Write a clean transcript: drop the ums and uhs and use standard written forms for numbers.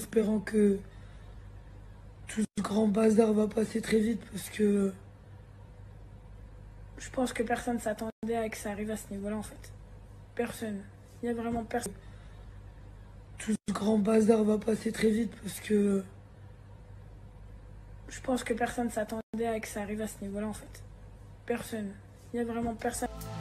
espérant que tout ce grand bazar va passer très vite parce que je pense que personne s'attendait à que ça arrive à ce niveau-là en fait. Personne. Il y a vraiment personne. Tout ce grand bazar va passer très vite parce que je pense que personne s'attendait à que ça arrive à ce niveau-là en fait. Personne. Il y a vraiment personne.